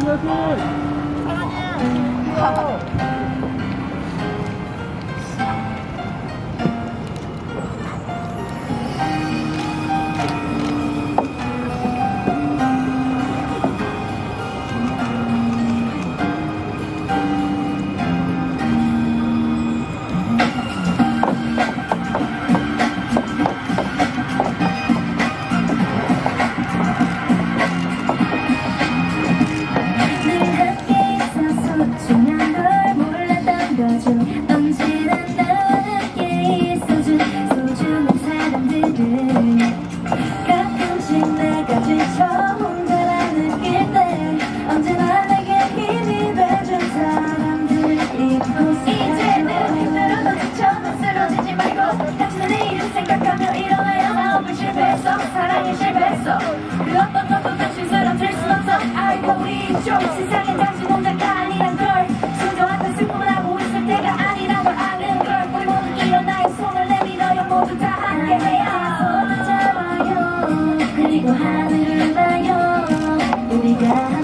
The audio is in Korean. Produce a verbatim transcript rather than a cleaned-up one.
사랑에 실패했어. 그 어떤 것도 당신 사람 될 순 없어. 알고 우리 좀 세상에 당신 혼자가 아니란 걸, 순정한 슬픔을 하고 있을 때가 아니란 걸 아는 걸. 우리 모두 일어나요. 손을 내밀어요. 모두 다 함께해요. 손을 잡아요. 그리고 하늘을 봐요. 우리가